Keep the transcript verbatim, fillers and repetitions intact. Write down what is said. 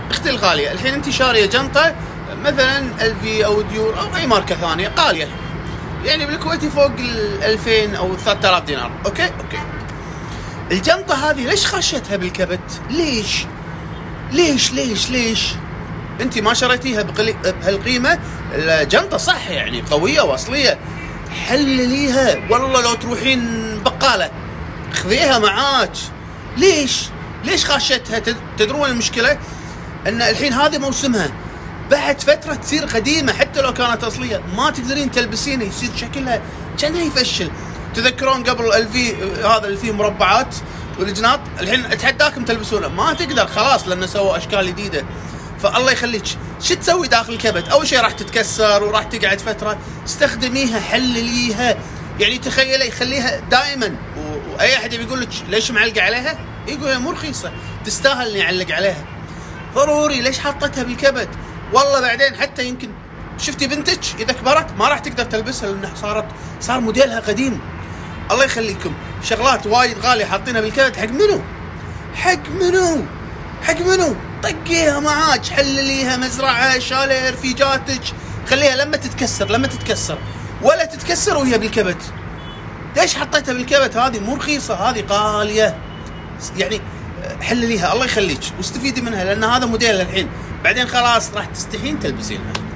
اختي الغاليه، الحين انت شاريه جنطه مثلا الفي او ديور او اي ماركه ثانيه غاليه، يعني بالكويتي فوق ال ألفين او ثلاثة آلاف دينار. اوكي اوكي الجنطه هذه ليش خشتها بالكبت؟ ليش ليش ليش ليش انت ما شريتيها بهالقيمه؟ الجنطه صح يعني قويه واصليه، حلليها، والله لو تروحين بقاله خذيها معاك. ليش ليش خاشتها؟ تدرون المشكله ان الحين هذه موسمها، بعد فتره تصير قديمه حتى لو كانت اصليه، ما تقدرين تلبسينها، يصير شكلها كانها يفشل. تذكرون قبل الفي هذا اللي فيه مربعات والجناط، الحين اتحداكم تلبسونه، ما تقدر خلاص لان سووا اشكال جديده. فالله يخليك شو تسوي داخل الكبت؟ اول شيء راح تتكسر وراح تقعد فتره، استخدميها حلليها، يعني تخيلي خليها دائما. واي احد يقول لك ليش معلقه عليها؟ يقول مو رخيصه تستاهل اني اعلق عليها، ضروري ليش حطيتها بالكبت؟ والله بعدين حتى يمكن شفتي بنتك اذا كبرت ما راح تقدر تلبسها لانها صارت صار موديلها قديم. الله يخليكم شغلات وايد غاليه حاطينها بالكبت حق منو؟ حق منو؟ حق منو؟ طقيها معاك، حلليها مزرعه، شاليه، رفيجاتك، خليها لما تتكسر لما تتكسر ولا تتكسر وهي بالكبت. ليش حطيتها بالكبت؟ هذه مو رخيصه، هذه غاليه، يعني حلليها الله يخليك واستفيدي منها لان هذا موديل الحين، بعدين خلاص راح تستحين تلبسينها.